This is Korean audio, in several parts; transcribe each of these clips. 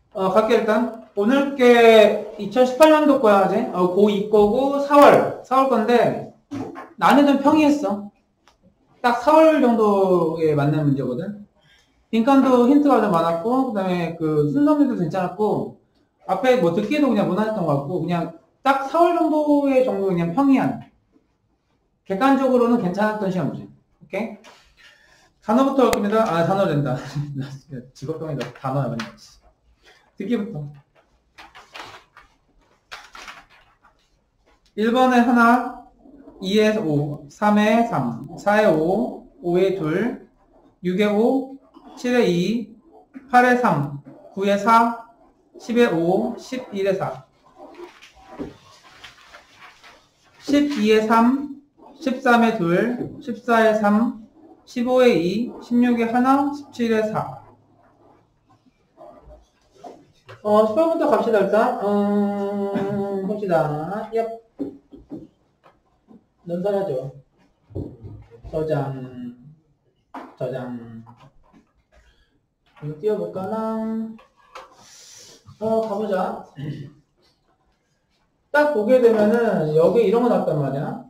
갈게 일단. 오늘 게 2018년도 거야, 아직. 고2 거고 4월 건데 난이도는 평이했어. 딱 4월 정도에 맞는 문제거든. 빈칸도 힌트가 좀 많았고, 그 다음에 그 순서문제도 괜찮았고, 앞에 뭐 듣기도 그냥 무난했던 것 같고, 그냥 딱 4월 정도의 정도 그냥 평이한. 객관적으로는 괜찮았던 시험 문제. 오케이? 단어부터 읽습니다. 단어 된다. 직업병이다. 단어야, 맨날. 듣기부터. 1번에 하나, 2에 5, 3에 3, 4에 5, 5에 2, 6에 5, 7에 2, 8에 3, 9에 4, 10에 5, 11에 4, 12에 3, 13에 2, 14에 3, 15에 2, 16에 1, 17에 4. 18부터 갑시다, 일단. 봅시다. 얍. 연설하죠. 저장. 이거 띄워볼까나? 가보자. 딱 보게 되면은, 여기 이런 거 나왔단 말이야.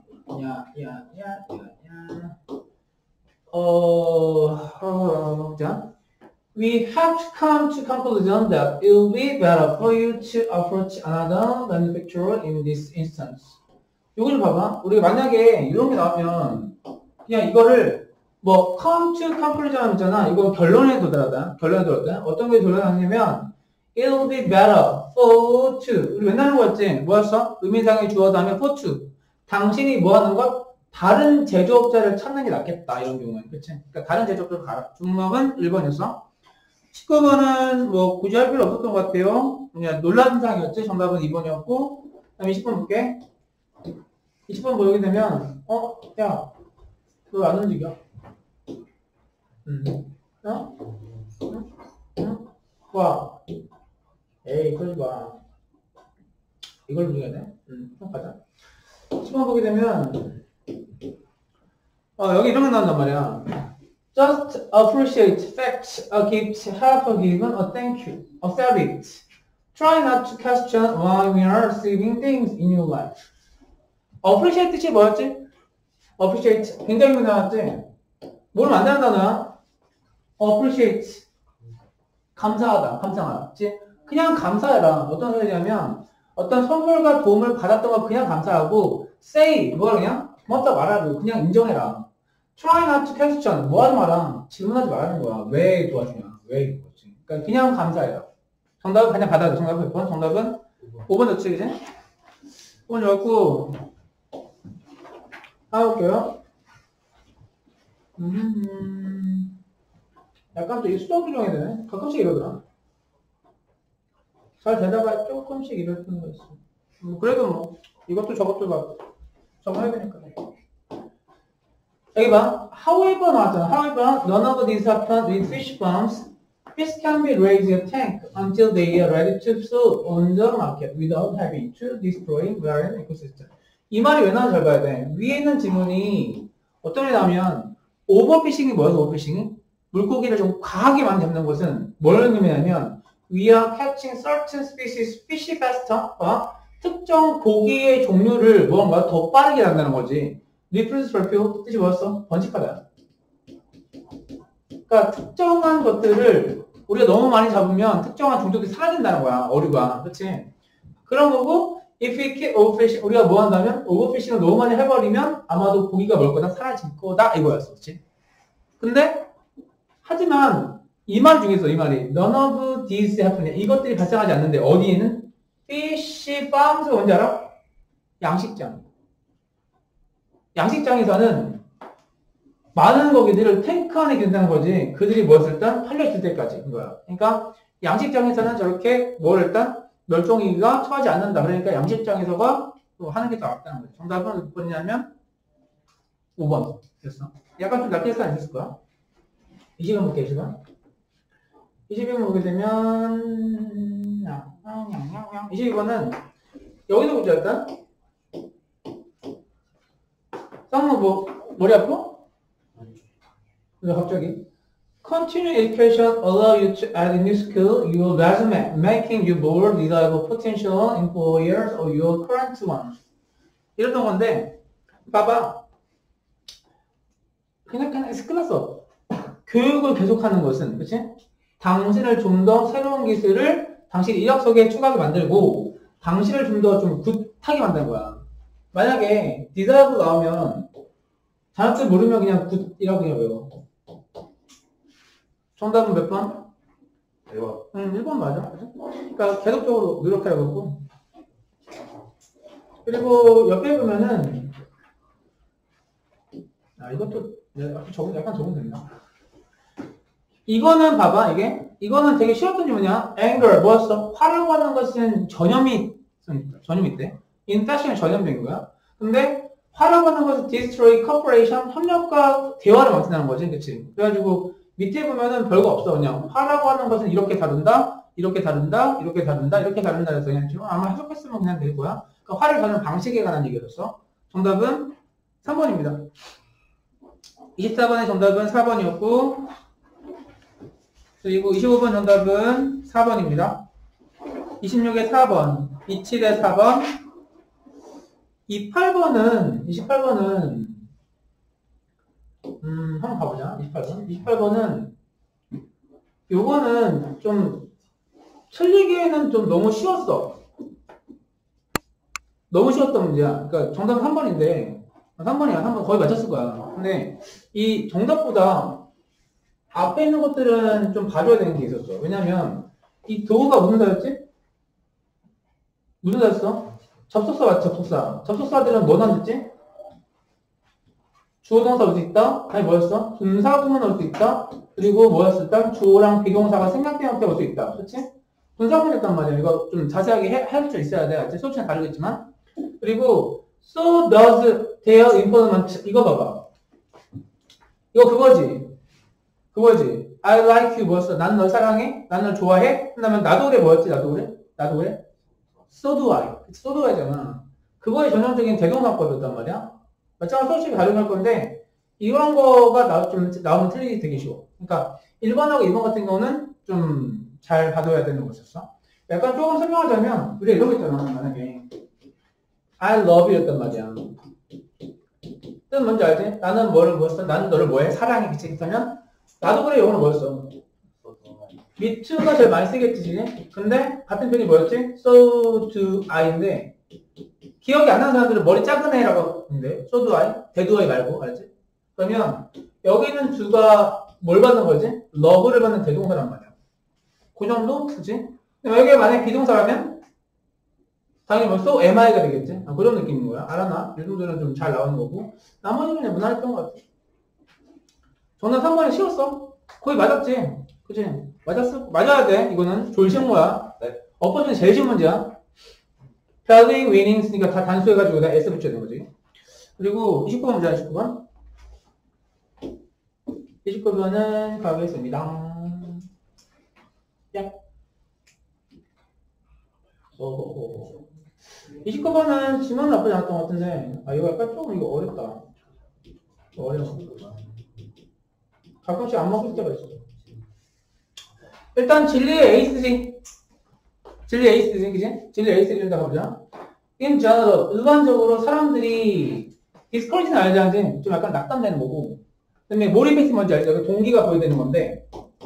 자. We have come to conclusion that it will be better for you to approach another manufacturer in this instance. 이거 좀 봐봐. 우리가 만약에 이런 게 나오면 그냥 이거를 뭐 come to conclusion 있잖아. 이거 결론에 도달하다. 어떤 게 도달하냐면 it will be better for you to. 우리 맨날 하는 거였지. 뭐였어? 의미상의 주어 다음에 for to. 당신이 뭐 하는 것? 다른 제조업자를 찾는 게 낫겠다. 이런 경우는. 그치? 그러니까 다른 제조업자를 가라. 중목은 1번이었어. 19번은 뭐 굳이 할 필요 없었던 것 같아요. 그냥 논란상이었지. 정답은 2번이었고. 그 다음에 20번 볼게. 20번 보게 되면, 야, 너 안 움직여. 와. 에이, 그러지 마. 이걸 움직여야 돼? 좀 가자. 10번 보게 되면, 여기 이런 거 나온단 말이야. Just appreciate facts, a gift, half a given, a thank you, a fabric. Try not to question why we are receiving things in your life. appreciate 뜻이 뭐였지? appreciate 굉장히 유명하지? 모르면 안 되는 단어야. appreciate 감사하다, 감상하다. 그냥 감사해라. 어떤 소리냐면 어떤 선물과 도움을 받았던 거 그냥 감사하고 say 뭐라 그냥 고맙다 말하고 그냥 인정해라. Try not to question 뭐 하지 마라. 질문하지 말라는 거야. 왜 도와주냐? 왜 이거지? 그러니까 그냥 감사해라. 정답은 그냥 받아야 돼. 정답은 몇 번? 정답은 5번 좋지, 그지? 5번 좋았고 해볼게요. 약간 또 이 수동 조정이 되네. 가끔씩 이러더라. 잘 되다가 조금씩 이러는 거 있어. 그래도 뭐 이것도 저것도 막 적어야 되니까. 여기 봐. However 나왔잖아. However, none of these happen with fish farms. Fish can be raised in a tank until they are ready to sell on the market without having to destroy marine ecosystem. 이 말이 왜 나오는지 잘 봐야 돼. 위에 있는 지문이 어떤 게 나오면 오버피싱이 뭐여서 오버피싱이? 물고기를 좀 과하게 많이 잡는 것은 뭘 의미하냐면 We are catching certain species fish faster. 특정 고기의 종류를 뭔가 더 빠르게 잡는다는 거지. 리프레스 발표 뜻이 뭐였어? 번식하다. 그러니까 특정한 것들을 우리가 너무 많이 잡으면 특정한 종족이 사라진다는 거야. 어류가. 그렇지? 그런 거고 if we keep overfishing 우리가 뭐 한다면 오버피싱을 너무 많이 해버리면 아마도 고기가 뭘 거다 사라질 거다 이거였어. 그렇지? 근데 하지만 이 말 중에서 이 말이 none of these happen 이것들이 발생하지 않는데 어디에는 fish farms가 뭔지 알아? 양식장. 양식장에서는 많은 고기들을 탱크 안에 기른다는 거지. 그들이 뭐였을 일단 팔려있을 때까지. 그거야. 그러니까 양식장에서는 저렇게 뭘 일단 멸종위기가 처하지 않는다. 그러니까 양식장에서가 또 하는 게 더 낫다는 거지. 정답은 몇 번이냐면 5번. 됐어. 약간 좀 낮게 했을 있을 거야. 20번 볼게, 20번. 20번 보게 되면 22번은 여기도 보자 일단. 쌍무 뭐 머리 아파? 왜 갑자기? Continuing education allow you to add a new skill your resume, making you more reliable potential employers or your current ones. 이랬던 건데, 봐봐. 그냥 끝났어. 교육을 계속하는 것은, 그치? 당신을 좀 더 새로운 기술을 당신 이력서에 추가하게 만들고, 당신을 좀 더 좀 굿하게 만드는 거야. 만약에 디자이브 나오면, 자격증 모르면 그냥 굿이라고 그냥 외워. 정답은 몇 번? 1번. 1번 맞아. 그러니까 계속적으로 노력해야 하고. 그리고 옆에 보면은, 이것도 약간 적으면 된다. 이거는 봐봐, 이거는 되게 쉬웠던 게 뭐냐? anger, 뭐였어? 화라고 하는 것은 전염이 있대. infection이 전염된 거야. 근데 화라고 하는 것은 destroy, cooperation, 협력과 대화를 망친다는 거지, 그치? 그래가지고 밑에 보면은 별거 없어. 그냥 화라고 하는 것은 이렇게 다룬다, 이렇게 다룬다, 이렇게 다룬다, 이렇게 다룬다 해서 그냥 지금 아마 해석했으면 그냥 될 거야. 그러니까 화를 다루는 방식에 관한 얘기였어. 정답은 3번입니다. 24번의 정답은 4번이었고, 그리고 25번 정답은 4번입니다. 26의 4번, 27의 4번, 28번은 한번 가보자. 28번은 요거는 좀 틀리기에는 좀 너무 쉬웠어. 너무 쉬웠던 문제야. 그러니까 정답은 3번인데 3번이야. 3번 거의 맞췄을 거야. 근데 이 정답보다 앞에 있는 것들은 좀 봐줘야 되는 게 있었어. 왜냐면 이 도구가 무슨 사였지? 무슨 사였어? 접속사 맞지? 접속사. 접속사들은 뭐 나왔지? 주어동사 올 수 있다? 아니 뭐였어? 분사구문 올 수 있다? 그리고 뭐였을까? 주어랑 비동사가 생략된 형태 올 수 있다. 그렇지? 분사구문이었단 말이야. 이거 좀 자세하게 할 수 있어야 돼. 알지? 소치는 다르겠지만. 그리고 so does their employment. 이거 봐봐. 이거 그거지. I like you 뭐였어? 나는 널 사랑해? 나는 널 좋아해? 그다음에 나도 그래 뭐였지? 나도 그래? So do I. So do I잖아. 그거의 전형적인 대동사법이었단 말이야. 마찬가지로 솔직히 가정할 건데 이런 거가 나오면 틀리기 되게 쉬워. 그러니까 1번하고 2번 같은 경우는 좀 잘 봐둬야 되는 것이었어. 약간 조금 설명하자면 우리가 이러고 있잖아. 만약에 I love you였단 말이야. 뜻은 뭔지 알지? 나는 뭐였어? 나는 너를 뭐해? 사랑해. 그치? 그러면 나도 그래 영어는 뭐였어? me too가 제일 많이 쓰겠지. 근데 같은 편이 뭐였지? so do I인데 기억이 안 나는 사람들은 머리 작은 애라고 하는데 so do I, do I 말고 알았지? 그러면 여기는 do가 뭘 받는 거지? love를 받는 대동사란 말이야. 그 정도? 그치? 여기에 만약에 비동사라면 당연히 뭐 so am I가 되겠지? 그런 느낌인 거야. 알았나? 이 정도는 좀 잘 나오는 거고 나머지는 그냥 무난했던 것 같아. 정답 3번이 쉬웠어. 거의 맞았지? 그치? 맞았어? 맞아야 돼. 이거는 졸시험모야. 네. 엎어지는 제일 쉬운 문제야. Failing, winning 쓰니까 다 단수해가지고 다 S 붙여야 되는 거지. 그리고 29번 문제야, 29번. 29번은 가겠습니다. 야. 29번은 지만 나쁘지 않았던 것 같은데, 이거 약간 조금 이거 어렵다. 어려워. 가끔씩 안 먹을 때가 있어. 일단 진리의 에이스지. 진리의 에이스지, 그지? 진리의 에이스를 가보자. in general, 일반적으로 사람들이 discourage는 알지? 좀 약간 낙담되는 거고. 그 다음에 motivate 뭔지 알죠? 동기가 보여야 되는 건데.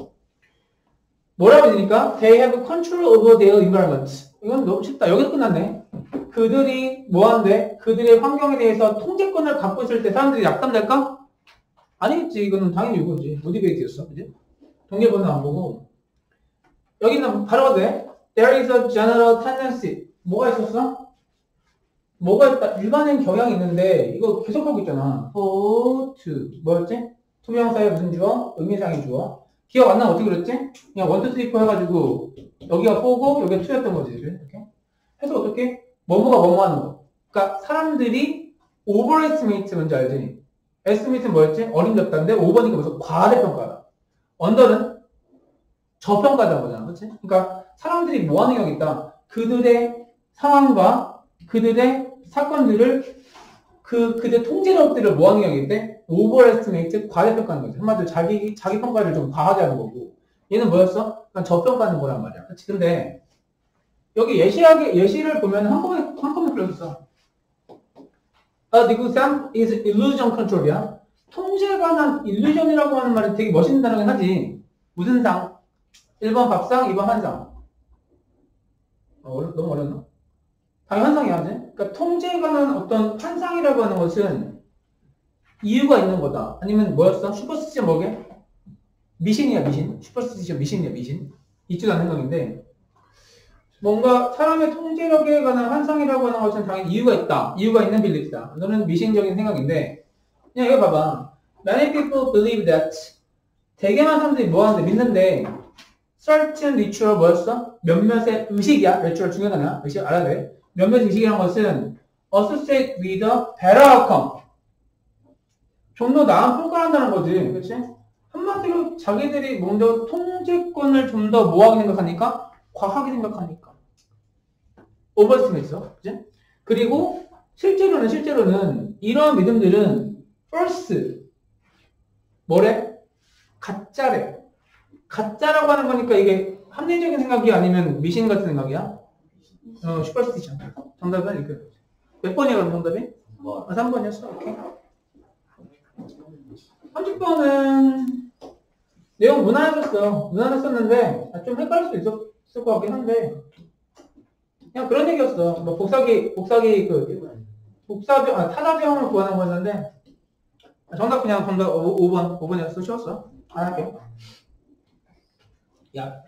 뭐라고 되니까? They have control over their environment. 이건 너무 쉽다. 여기서 끝났네. 그들이 뭐하는데? 그들의 환경에 대해서 통제권을 갖고 있을 때 사람들이 낙담될까? 아니겠지. 이거는 당연히 이거지. motivate였어. 그지? 동기부는 안 보고. 여기는 바로 가도 돼. There is a general tendency. 뭐가 있었어? 뭐가 있다? 일반적인 경향이 있는데 이거 계속 하고 있잖아. for, to. 뭐였지? 투명사의 무슨 주어? 의미상의 주어. 기억 안 나면 어떻게 그랬지? 그냥 1, 2, 3, 4 해가지고 여기가 4고 여기가 2였던 거지. 이렇게. 해서 어떻게? 뭐뭐가 뭐뭐 하는 거. 그러니까 사람들이 overestimate 뭔지 알지? estimate는 뭐였지? 어림잡다인데 5번이니까 무슨 과대평가다. under는 저평가다 거잖아. 그렇지? 그러니까 사람들이 뭐 하는 경우가 있다. 그들의 상황과 그들의 사건들을 그들의 통제력들을 뭐 하는 경우가 있대? overestimate, 과대평가하는 거지. 한마디로 자기 평가를 좀 과하게 하는 거고. 얘는 뭐였어? 그냥 저평가하는 거란 말이야. 그치? 근데 여기 예시를 보면 한꺼번에 풀어줬어. The exam is illusion control이야. 통제에 관한 illusion이라고 하는 말이 되게 멋있는 단어긴 하지. 무슨 상? 1번 밥상, 2번 환상. 너무 어렵나? 당연히 환상이야, 그지? 그러니까 통제에 관한 어떤 환상이라고 하는 것은 이유가 있는 거다. 아니면 뭐였어? 슈퍼스티션 뭐게? 미신이야, 미신. 슈퍼스티션 미신이야, 미신. 있지도 않는 생각인데 뭔가 사람의 통제력에 관한 환상이라고 하는 것은 당연히 이유가 있다. 이유가 있는 빌리프다. 너는 미신적인 생각인데 그냥 이거 봐봐. Many people believe that 되게 많은 사람들이 뭐 하는데 믿는데 certain ritual 뭐였어? 몇몇의 의식이야. ritual 중요하잖아. 의식 알아야 돼. 몇몇 의식이라는 것은 associate with a better outcome. 좀 더 나은 평가를 한다는 거지. 그치? 한마디로 자기들이 먼저 통제권을 좀 더 뭐하게 생각하니까? 과하게 생각하니까. 오버스티메이트죠. 그치? 그리고 실제로는 이러한 믿음들은 false. 뭐래? 가짜래. 가짜라고 하는 거니까 이게 합리적인 생각이 아니면 미신 같은 생각이야? 슈퍼스티션. 정답은 이렇게. 몇 번이야, 그럼 정답이? 3번이었어. 오케이. 30번은 내용 무난했었어. 무난했었는데 좀 헷갈릴 수 있었을 것 같긴 한데 그냥 그런 얘기였어. 뭐 타자병을 구하는 거였는데 정답 5번이었어. 쉬웠어. 안 할게. 야.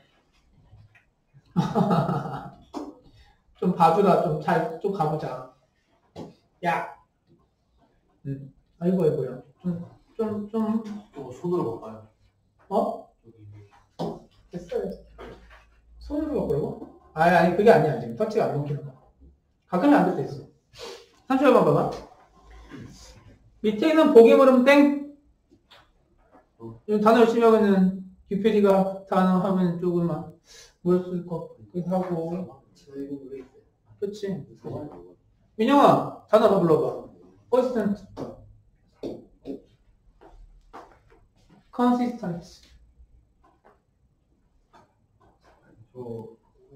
좀 봐주라. 좀 가보자. 야. 아이고야. 좀. 손으로 바꿔요. 됐어요. 손으로 바꾸라고? 아니, 그게 아니야. 지금 터치가 안 먹히는 거. 가끔은 안 될 때 있어. 30번 봐봐. 밑에 있는 보기물음 땡. 단어 열심히 하면은 UPD가 단어 하면 조금만 물었을 것 같기도 하고. 그치? 민영아, 단어 더 불러봐. consistent. consistent. 저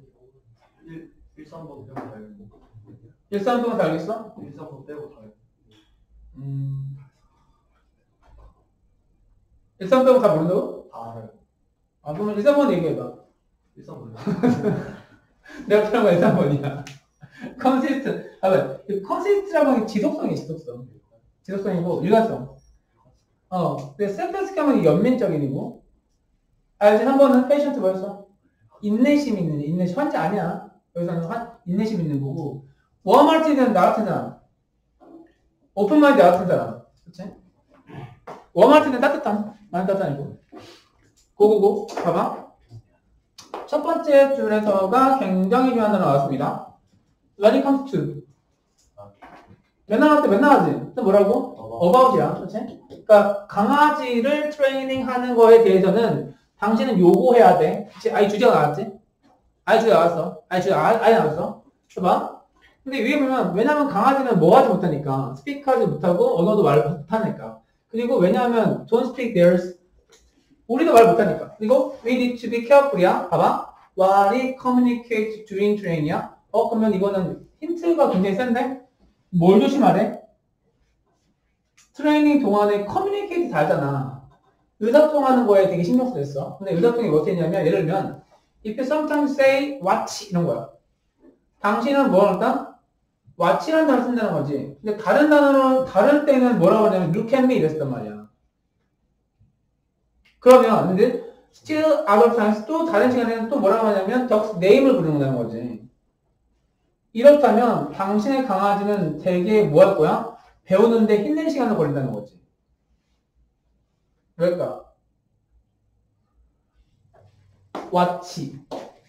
1~3번 빼고 다 알고. 1~3번 다 알겠어? 1~3번 빼고 다 알고. 1~3 빼고 다 모른다고? 다 알아요. 그러면 1~3번 얘기해봐. 1~3번. 내가 필요한 건 1~3번이야. consistent. consist라고 하는 게 지속성이고 일관성. 근데 셀프스키 하면 연민적인이고 알지? 한 번은 페이션트 뭐였어? 인내심 있는 인내심 환자 아니야. 여기서는 인내심 있는 거고 웜하트는 나 같은 사람 오픈마인드 나 같은 사람 그치? 웜하트는 많이 따뜻하고 고고고 봐봐 첫 번째 줄에서가 굉장히 중요한 단어 나왔습니다. When it comes to 맨날 하지? 또 뭐라고? about이야 그치? 그러니까 강아지를 트레이닝하는 거에 대해서는 당신은 요구해야 돼. 그치? 아이 주제가 나왔지? 아이 주제 나왔어. 아이 나왔어. 봐봐. 근데 위에 보면 왜냐면 강아지는 뭐 하지 못하니까 스피크하지 못하고 언어도 말 못하니까 그리고 왜냐하면 don't speak theirs 우리도 말 못하니까 그리고 we need to be careful이야. 봐봐. What it communicates during training이야. 그러면 이거는 힌트가 굉장히 센데 뭘 조심하래? 트레이닝 동안에 커뮤니케이트 달잖아. 의사통하는 거에 되게 신경 쓰였어. 근데 의사통이 뭐 했냐면 예를 들면 if you sometimes say watch 이런 거야. 당신은 뭐 한다? watch라는 단어를 쓴다는 거지. 근데 다른 때는 뭐라고 하냐면 look at me 이랬단 말이야. 그러면 근데 still other times 또 다른 시간에는 또 뭐라고 하냐면 dog's name을 부른다는 거지. 이렇다면 당신의 강아지는 되게 뭐 할 거야? 배우는데 힘든 시간을 걸린다는 거지. 왜일까? watch,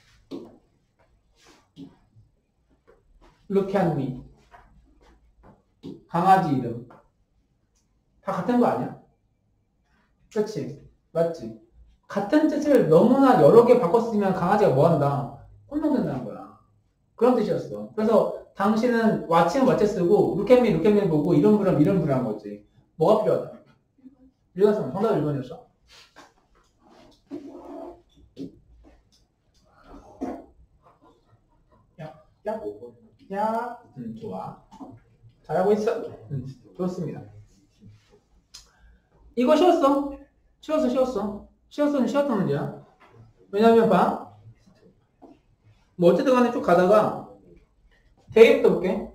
look at me, 강아지 이름 다 같은 거 아니야? 그렇지? 맞지? 같은 뜻을 너무나 여러 개 바꿨으면 강아지가 뭐 한다? 혼동된다는 거야. 그런 뜻이었어. 그래서 당신은 watch는 watch 쓰고 look at me 보고 이런 부ram 이런 부ram 한 거지. 뭐가 필요하다? 읽었으면 정답 1번이었어. 야, 좋아. 잘하고 있어. 좋습니다. 이거 쉬웠어. 쉬웠던 문제야. 왜냐면 봐. 뭐 어쨌든 간에 쭉 가다가 대입도 볼게.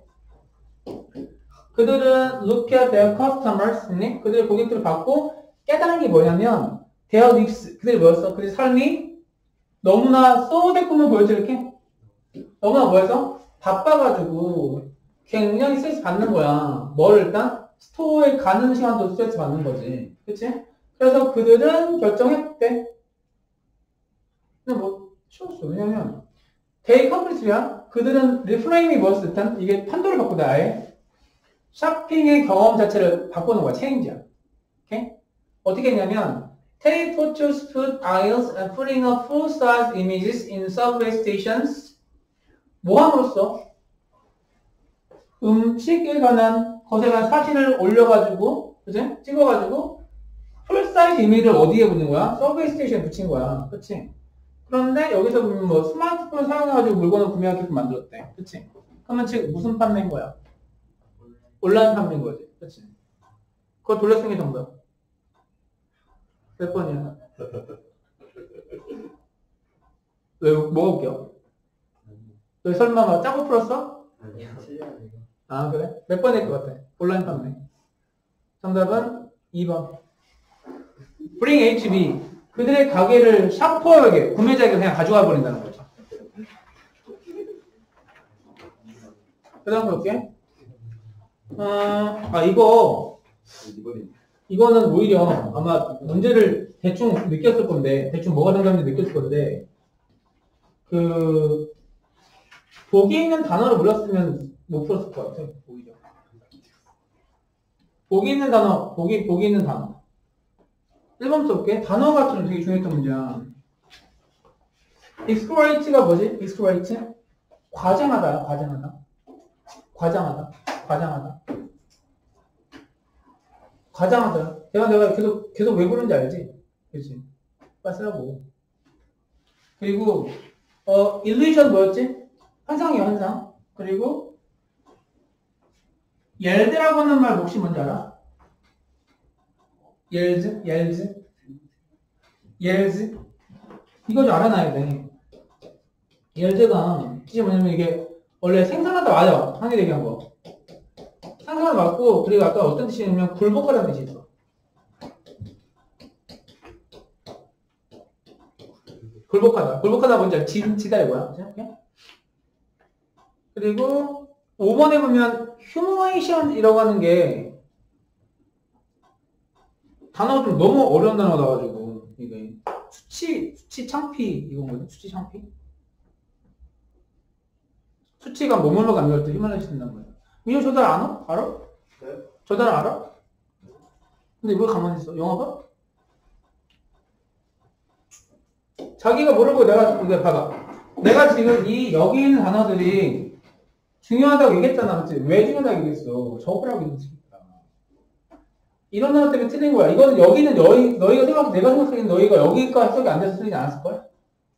그들은 look at their customers. 그들의 고객들을 받고 깨달은 게 뭐냐면 their lives. 그들이 뭐였어? 그들의 삶이 너무나 쏘대꾸만 보여줘 이렇게. 너무나 뭐해서? 바빠가지고 굉장히 스트레스 받는 거야. 뭘 일단? 스토어에 가는 시간도 스트레스 받는 거지. 그치? 그래서 그들은 결정했대. 근데 뭐 쉬웠어. 왜냐면 they completely야. 그들은 리프레임이 뭐였어? 일단 이게 판도를 바꾸다 아예. 쇼핑의 경험 자체를 바꾸는 거야. 체인지야. 오케이? 어떻게 했냐면 take photos, food aisles, and putting up full-size images in subway stations. 뭐 함으로써? 음식에 관한 것에 관한 사진을 올려가지고, 그치? 찍어가지고, 풀사이즈 이미지를 어디에 붙는 거야? 서브웨이 스테이션에 붙인 거야. 그치? 그런데 여기서 보면 뭐 스마트폰 사용해가지고 물건을 구매하게끔 만들었대. 그치? 그러면 지금 무슨 판매인 거야? 온라인 판매인 거지. 그치? 그거 돌려쓴 게 정답. 몇 번이야? 왜, 뭐가 웃겨? 너 설마 막 짜고 풀었어? 아, 그래? 몇 번일 것 같아? 온라인 판매. 정답은 2번. Bring HB. 그들의 가게를 샤퍼에게, 구매자에게 그냥 가져가 버린다는 거죠. 그 다음 볼게. 이거는 오히려 아마 문제를 대충 느꼈을 건데, 대충 뭐가 정답인지 느꼈을 건데, 보기 있는 단어를 몰랐으면 못 풀었을 것 같아, 오히려. 보기 있는 단어, 보기 있는 단어. 1번 써볼게. 단어가 좀 되게 중요했던 문제야. exploit가 뭐지? exploit? 과장하다야, 과장하다. 내가 계속 왜 부르는지 알지? 그치? 빨리 쓰라고. 그리고, illusion 뭐였지? 환상이야, 환상. 그리고, 옐드라고 하는 말 혹시 뭔지 알아? 옐즈? 이거 좀 알아놔야 돼. 옐즈가 뜻이 뭐냐면 이게 원래 생산하다 맞아. 한개 얘기한 거. 생산하다 맞고 그리고 아까 어떤 뜻이냐면 굴복하다는 뜻이 있어. 굴복하다 뭔지 알아? 지다 이거야. 그리고 5번에 보면 휴머레이션이라고 하는 게 단어가 좀 너무 어려운 단어가 나와가지고 이게 수치 창피 이건 뭐지? 수치 창피? 수치가 뭐뭐뭐 감정할 때 휴머레이션 된단 말이야. 민호 저 단어 알아? 네. 저 단어 알아? 근데 왜 가만히 있어? 영어 봐? 자기가 모르고 이거 봐봐. 내가 지금 여기 있는 단어들이 중요하다고 얘기했잖아. 그치? 왜 중요하다고 얘기했어? 적으라고 얘기했어. 이런 단어 때문에 틀린 거야. 이거는 여기는 내가 생각하기엔 너희가 여기가 해석이 안 돼서 틀리지 않았을걸?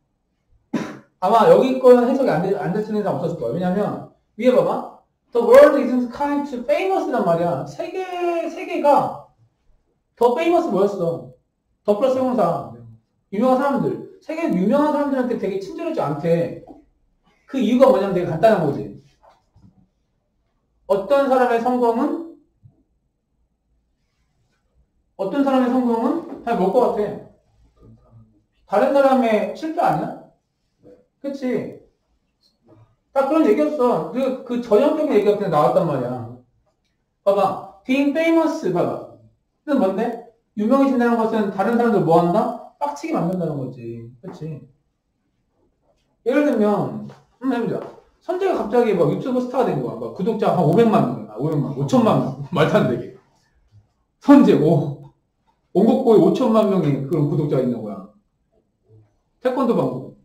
아마 여기 거는 해석이 안 돼서 틀린 사람 없었을 거야. 왜냐면, 위에 봐봐. The world isn't kind to famous란 말이야. 세계가 더 famous 뭐였어? 더 플러스 형용사. 유명한 사람들. 세계 유명한 사람들한테 되게 친절하지 않대. 그 이유가 뭐냐면 되게 간단한 거지. 어떤 사람의 성공은 잘 뭘 것 같아? 다른 사람의 실패 아니야? 그치? 딱 그런 얘기였어. 그 전형적인 얘기가 그냥 나왔단 말이야. 봐봐. being famous, 봐봐. 뜻은 뭔데? 유명해진다는 것은 다른 사람들 뭐 한다? 빡치게 만든다는 거지. 그치? 예를 들면, 해보자. 선재가 갑자기 막 유튜브 스타가 된 거야. 막 구독자 한 500만 명, 5천만 명. 말도 안 되게. 선재, 온곡보에 5천만 명의 그런 구독자가 있는 거야. 태권도 방송.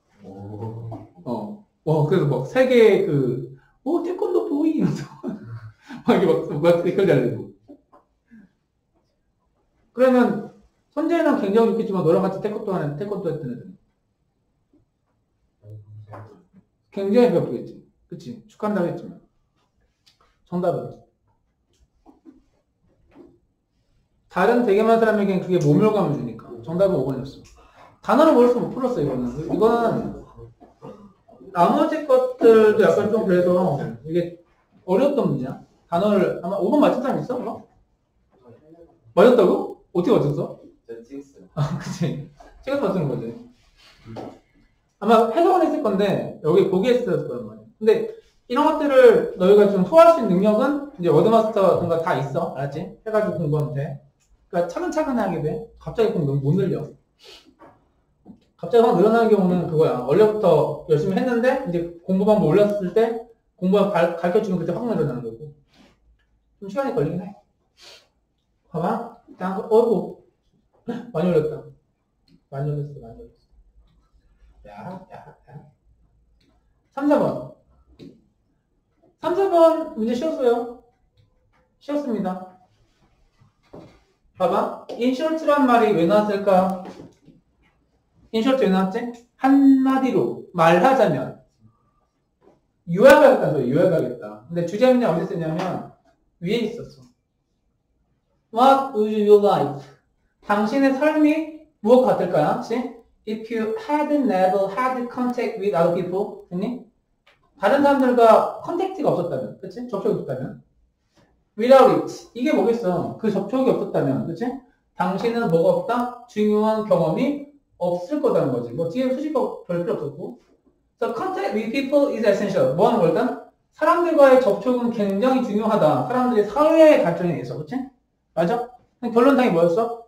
그래서 막 세계 태권도 보이 이러면서 막 이렇게 막 댓글 잘 내고. 그러면 선재는 굉장히 좋겠지만 너랑 같이 태권도 하는 태권도 했던 애들은 굉장히 배고프겠지. 그치? 축하한다고 했지만. 정답은? 다른 되게 많은 사람에겐 그게 모멸감을 주니까. 정답은 5번이었어. 단어를 모르서 못 풀었어, 이거는. 이거는 나머지 것들도 약간 좀 그래서 이게 어려웠던 문제야. 단어를 아마 5번 맞춘 사람 있어? 그럼? 맞았다고? 어떻게 맞췄어? 제가 찍었어요. 아, 그치. 찍어서 맞추는 거지. 아마 해석은 했을 건데, 여기 보기했을 거란 말이야. 근데, 이런 것들을 너희가 좀 소화할 수 있는 능력은, 이제 워드마스터 같은 거 다 있어. 알았지? 해가지고 공부하면 돼. 그러니까 차근차근 하게 돼. 갑자기 공부 못 늘려. 갑자기 확 늘어나는 경우는 그거야. 원래부터 열심히 했는데, 이제 공부 방법 올렸을 때, 공부 가르쳐주면 그때 확 늘어나는 거고. 좀 시간이 걸리긴 해. 봐봐. 어이구. 많이 올렸다. 많이 올렸어. 야. 3, 4번. 3, 4번 문제 쉬웠어요. 쉬웠습니다. 봐봐. 인셔츠란 말이 왜 나왔을까? 인셔츠 왜 나왔지? 한마디로 말하자면 유학하겠다는 소리, 유학하겠다. 근데 주제문이 어디 쓰냐면 위에 있었어. What would you like? 당신의 삶이 무엇 같을까요? 그치? If you had never had contact with other people, 됐니? 다른 사람들과 컨택트가 없었다면, 그치? 접촉이 없었다면. Without it. 이게 뭐겠어? 그 접촉이 없었다면, 그치? 당신은 뭐가 없다? 중요한 경험이 없을 거다는 거지. 뭐 뒤에 수식어 별 필요 없었고. So contact with people is essential. 뭐 하는 걸까? 사람들과의 접촉은 굉장히 중요하다. 사람들의 사회의 발전에 의해서, 그치? 맞아? 결론상이 뭐였어?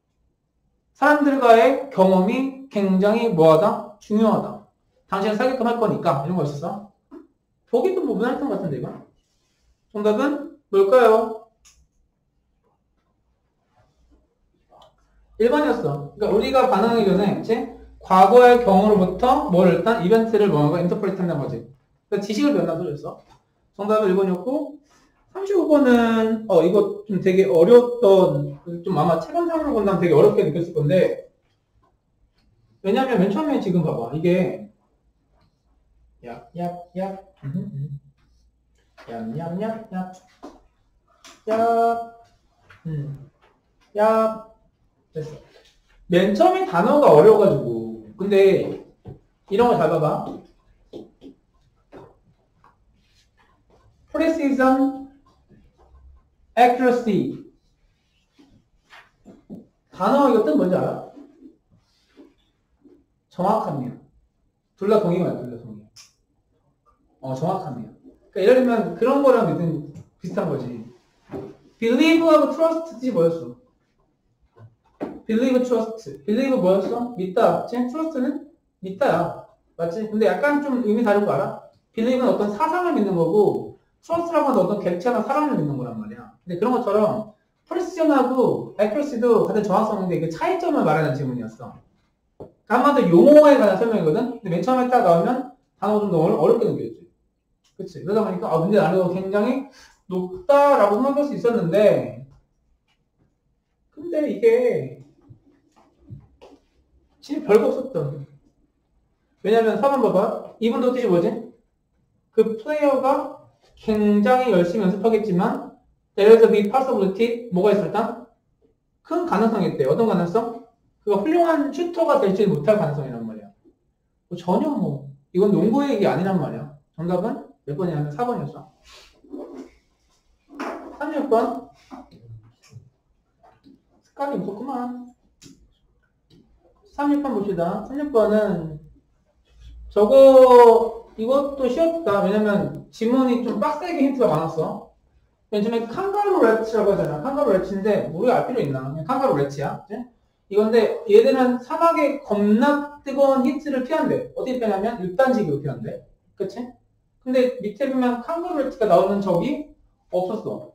사람들과의 경험이 굉장히 뭐하다? 중요하다. 당신은 사귀게끔 할 거니까 이런 거 있었어? 보기도 뭐 무난했던 것 같은데 이거? 정답은 뭘까요? 1번이었어. 그러니까 우리가 반응하기 전에 그치? 과거의 경험으로부터 뭘 일단 이벤트를 뭐하고 인터프레이트 한다는 거지. 그러니까 지식을 배운다는 소리였어. 정답은 1번이었고 35번은 이거 좀 되게 어려웠던 좀 아마 체감상으로 본다면 되게 어렵게 느꼈을 건데 왜냐면 맨 처음에 지금 봐봐 이게 얍얍얍 얍얍얍얍 됐어. 맨 처음에 단어가 어려워가지고 근데 이런 거 잘 봐봐. precision, accuracy. 단어 이거 뜻 뭔지 알아? 정확함이야. 둘 다 동의어야, 둘 다 동의. 정확함이야. 그러니까 예를 들면 그런 거랑 믿음 비슷한 거지. believe하고 trust지 뭐였어? believe, trust. believe 뭐였어? 믿다. trust는 믿다야. 맞지? 근데 약간 좀 의미 다른 거 알아? believe는 어떤 사상을 믿는 거고 trust라고 하는 어떤 객체나 사람을 믿는 거란 말이야. 근데 그런 것처럼 precision하고 accuracy도 같은 정확성인데 그 차이점을 말하는 질문이었어. 한마디로 용어에 관한 설명이거든? 근데 맨 처음에 딱 나오면 단어가 좀 너무 어렵게 느껴졌지. 그치? 그러다 보니까 문제 난이도가 굉장히 높다라고 생각할 수 있었는데 근데 이게 진짜 별거 없었던. 왜냐면 4번 봐봐. 이분도 뜻이 뭐지? 그 플레이어가 굉장히 열심히 연습하겠지만 there is a big possibility 뭐가 있어 일단? 큰 가능성이 있대. 어떤 가능성? 그가 훌륭한 슈터가 될지 못할 가능성이란 말이야. 전혀 이건 농구 얘기 아니란 말이야. 정답은 몇 번이냐면 4번이었어. 36번 습관이 무섭구만. 36번 봅시다. 36번은 이것도 쉬웠다. 왜냐면 지문이 좀 빡세게 힌트가 많았어. 맨 처음에 칸가루 렛츠라고 하잖아. 칸가루 렛츠인데 우리가 알 필요 있나? 그냥 칸가루 렛츠야. 그치? 이건데 얘들은 사막에 겁나 뜨거운 히트를 피한대. 어떻게 피하냐면 육단식으로 피한대. 그치? 근데 밑에 보면 칸가루 렛츠가 나오는 적이 없었어.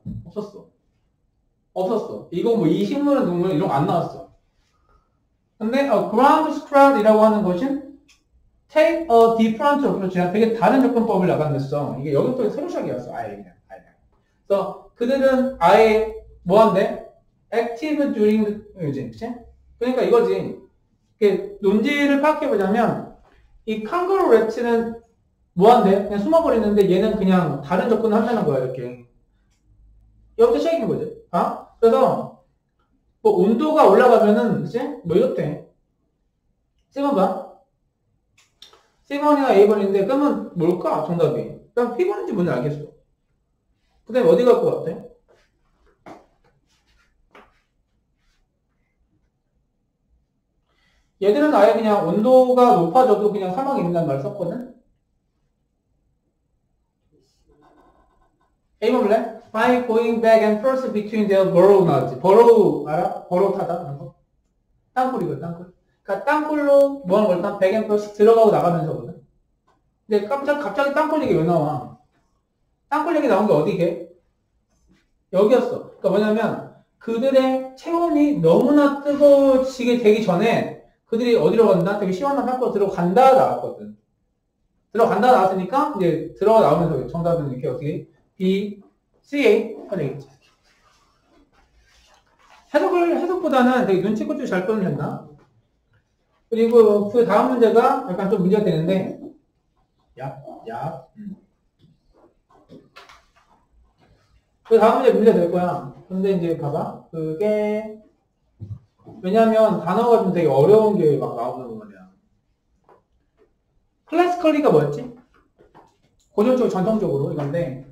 이거 뭐 이 식물은 동물 이런 거 안 나왔어. 근데 ground squirrel이라고 하는 것은 take a different approach. 되게 다른 접근법을 나간댔어. 이게 여기부터 새로 시작이었어. 아예 그냥. 그래서 그들은 아예 뭐 한대? active during the, 그치? 그러니까 이거지. 이게 논지를 파악해보자면, 이 kangaroo rat는 뭐한데? 그냥 숨어버리는데 얘는 그냥 다른 접근을 한다는 거야, 이렇게. 여기서 시작인 거지. 아? 그래서, 뭐, 온도가 올라가면은, 그치? 뭐, 이렇대. 7번 봐. 7번이나 A번인데, 그러면 뭘까? 정답이. 그럼 B번인지 뭔지 알겠어. 그 다음에 어디 갈 것 같아? 얘들은 아예 그냥 온도가 높아져도 그냥 사막에 있는다는 말을 썼거든? A번 볼래? By going back and forth between their burrow 나왔지. burrow 알아? burrow 타다? 그런 거? 땅굴이거든, 땅굴. 그러니까 땅굴로 뭐 하는 걸 back and forth 들어가고 나가면서거든. 근데 갑자기 땅굴 얘기 왜 나와? 땅굴 얘기 나온 게 어디게? 여기였어. 그러니까 뭐냐면 그들의 체온이 너무나 뜨거워지게 되기 전에 그들이 어디로 간다? 되게 시원한 땅굴로 들어간다 나왔거든. 들어간다 나왔으니까 이제 들어가 나오면서 정답은 이렇게 어떻게 B, C, A 하면 되겠지. 해석보다는 되게 눈치껏 잘 풀면 된다. 그리고 그 다음 문제가 약간 좀 문제가 되는데 그 다음 문제 될 거야. 근데 이제 봐봐. 그게 왜냐면 단어가 좀 되게 어려운 게 막 나오는 거야. 클래시컬리가 뭐였지? 고전적 전통적으로 이건데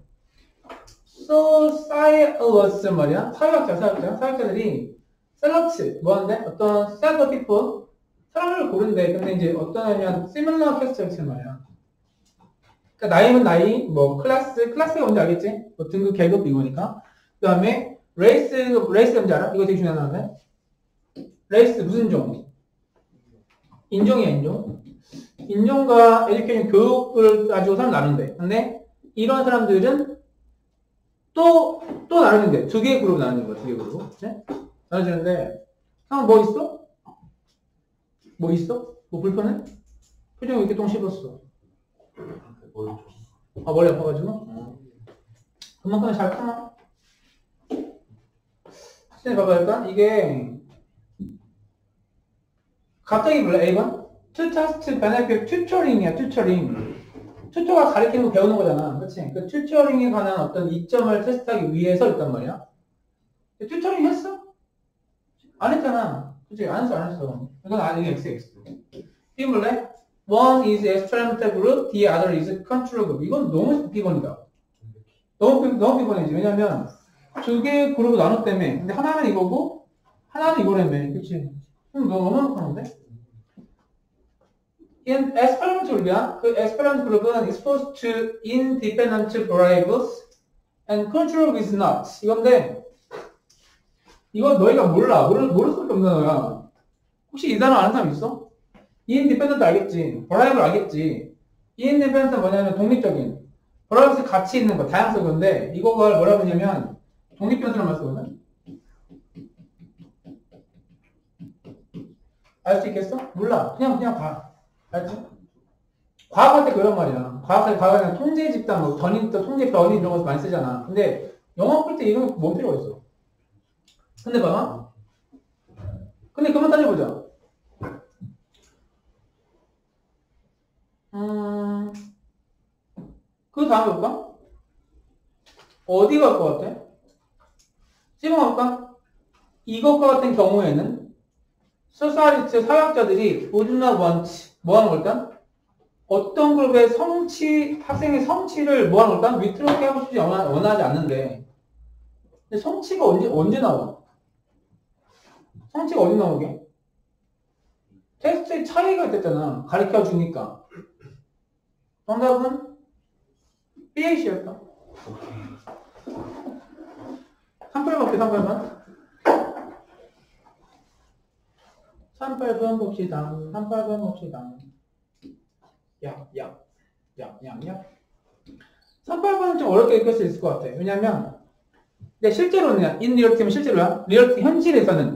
socialist 말이야. 사회학자들이 셀럽츠 뭐한데? 어떤 set of people 사람을 고른대. 근데 이제 어떤 하면 similar characteristics 말이야. 그러니까 나이면 나이, 뭐 클래스가 뭔지 알겠지? 뭐 등급, 계급 이거니까. 그 다음에 레이스 뭔지 알아? 이거 되게 중요한데. 레이스 무슨 종? 인종이야, 인종. 인종과 에듀케이션 교육을 가지고 사람 나눈대. 근데 이런 사람들은 또 나누는데 두 개의 그룹 나누는 거야, 두 개의 그룹. 네? 나눠지는데 형 뭐 있어? 뭐 있어? 뭐 불편해? 표정이 이렇게 똥 씹었어. 머리 아파가지고? 그만큼 잘 타나? 선생님 봐봐, 일단 이게 갑자기 몰라, A번? 투타스트 베네핏 튜터링이야, 튜터링. 튜터가 가르치는 거 배우는 거잖아, 그치? 그 튜터링에 관한 어떤 이점을 테스트하기 위해서 있단 말이야. 튜터링 했어? 안 했잖아. 그치? 안 했어. 이건 아니게 XX. B 볼래? One is experimental group, the other is control group. 이건 너무 B번이다. 너무 B번이지. 왜냐면 두 개의 그룹을 나눴다며. 근데 하나는 이거고 하나는 이거라며. 그치? 너무 하는데? In experiment group이야. 그 experiment group은 exposed to independent variables and control is not. 이건데 이건 너희가 몰라. 모를 수밖에 없는 거야. 혹시 이 단어 아는 사람 있어? independent 알겠지? variable 알겠지? independent 뭐냐면 독립적인. variables 같이 있는 거, 다양성 건데 이거를 뭐라고 하냐면 독립변수란 말 쓰거든? 알 수 있겠어? 몰라. 그냥 봐. 알지? 과학할 때 그런 말이야. 과학은 통제 집단, 뭐, 통제 변이 이런 거 많이 쓰잖아. 근데 영어 풀 때 이런 거 뭔 필요가 있어? 근데 봐봐. 근데 그만 따져보자. 그 다음에 볼까? 어디 갈 것 같아? 찝어볼까? 이것과 같은 경우에는 소사리스트 사회학자들이 would not want 뭐 하는 걸까? 어떤 그룹의 학생의 성취를 뭐 하는 걸까? 위태롭게 하고 싶지 원하지 않는데. 근데 성취가 언제 나와? 성취가 어디 나오게? 테스트에 차이가 있었잖아. 가르쳐 주니까. 정답은 BAC였다. 38번 볼게, 38번 봅시다. 38번 봅시다. 38번은 좀 어렵게 읽을 수 있을 것 같아. 왜냐면, 실제로는, in reality, 실제로야. 현실에서는,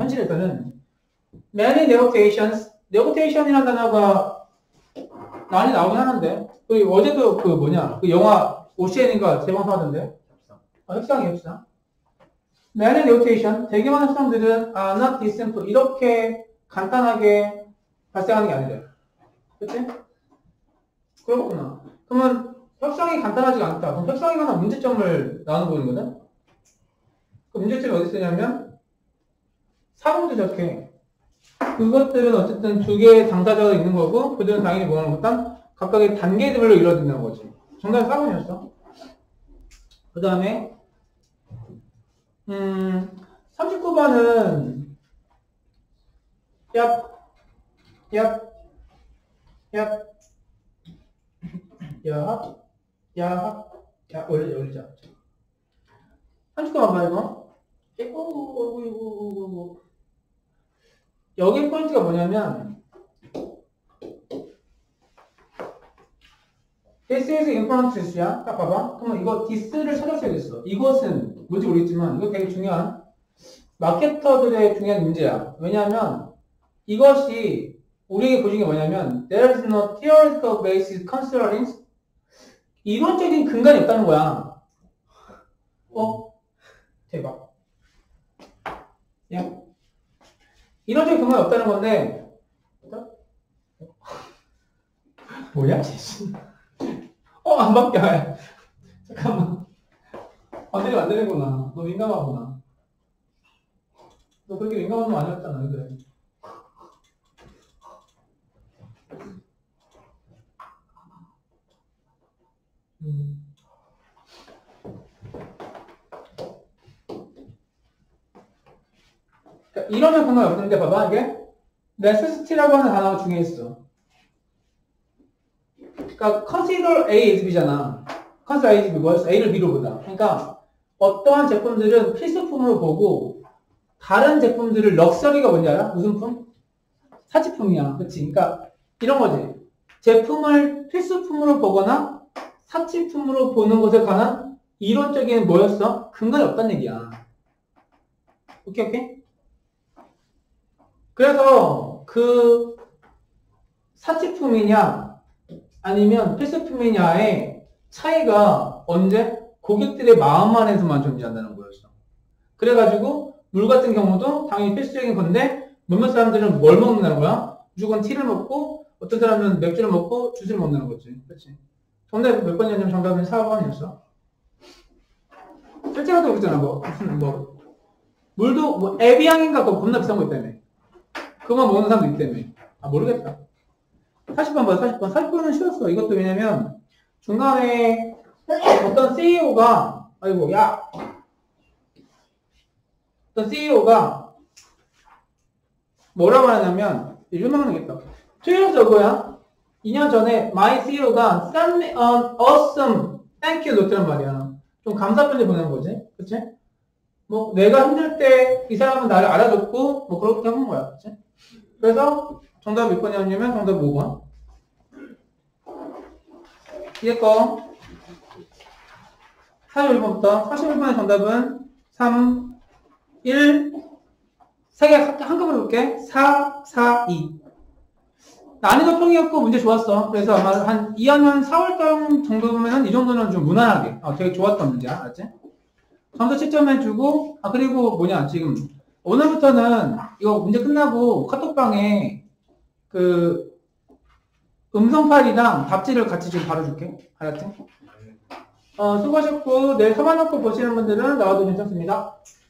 many negotiation이라는 단어가 많이 나오긴 하는데, 어제도 그 영화, 오시엔인가 재방송하던데? 협상. many notation, 되게 많은 수정들은 are not this simple. 이렇게 간단하게 발생하는 게 아니래. 그치? 그렇구나. 그러면 협상이 간단하지가 않다. 그럼 협상에 관한 문제점을 나눠보는 거거든? 그 문제점이 어디 쓰냐면, 사문도 적해. 그것들은 어쨌든 두 개의 당사자가 있는 거고, 그들은 당연히 뭐하는 것단 각각의 단계들로 이루어진다는 거지. 정답이 사문이었어. 그 다음에, 39번은, 얍, 올리자. 39번 봐, 이거. 여기 포인트가 뭐냐면, This is important this야. 딱 봐봐. 그러면 이거 this를 찾았어야겠어. 이것은 뭔지 모르겠지만, 이거 되게 중요한, 마케터들의 중요한 문제야. 왜냐하면, 이것이 우리에게 보여준 게 뭐냐면 there is no theoretical basis considering 이론적인 근간이 없다는 거야. 대박. 야, 이론적인 근간이 없다는 건데 뭐야? 안 바뀌어. 잠깐만. 안 되는구나. 너 민감하구나. 너 그렇게 민감한 놈 아니었잖아. 그래. 그러니까 이러면 상관이 없는데 봐봐 이게 necessity라고 하는 단어가 중요해 있어. 그러니까 consider A is B잖아. consider A is B 뭐였어? A를 B로 보다. 그러니까 어떠한 제품들은 필수품으로 보고 다른 제품들을 럭셔리가 뭔지 알아? 무슨 품? 사치품이야. 그치? 그러니까 이런 거지. 제품을 필수품으로 보거나 사치품으로 보는 것에 관한 이론적인 뭐였어? 근거이 없다는 얘기야. 오케이? 그래서 그 사치품이냐 아니면 필수품이냐의 차이가 언제? 고객들의 마음 안에서만 존재한다는 거였어. 그래가지고 물 같은 경우도 당연히 필수적인 건데 몇몇 사람들은 뭘 먹는다는 거야? 무조건 티를 먹고 어떤 사람은 맥주를 먹고 주스를 먹는다는 거지. 그렇지? 정답이 몇 번이냐면 정답은 4번이었어. 실제로도 그러잖아. 물도 에비앙인가 그거 겁나 비싼 거 있다며. 그거만 먹는 사람도 있다며. 모르겠다. 40번 봐. 40번은 쉬웠어. 이것도 왜냐면 중간에 어떤 CEO가 어떤 CEO가 뭐라고 하냐면 유명하겠다. 트위터 저거야. 2년 전에 my CEO가 send me an awesome thank you note란 말이야. 좀 감사 편지 보내는 거지. 그치? 내가 힘들 때 이 사람은 나를 알아줬고 그렇게 한 거야. 그치? 그래서 정답 몇 번이었냐면 정답 5번. 뒤에 거 41번부터 41번의 정답은 3, 1, 3개 한꺼번에 볼게. 4, 4, 2. 난이도 평이었고 문제 좋았어. 그래서 아마 한 2학년 4월달 정도 보면 이 정도는 좀 무난하게 되게 좋았던 문제야. 알았지? 점수 7점 해주고 그리고 지금 오늘부터는 이거 문제 끝나고 카톡방에 그 음성 파일이랑 답지를 같이 지금 바로 줄게. 알았지? 수고하셨고 내일 서반놓고 보시는 분들은 나와도 괜찮습니다.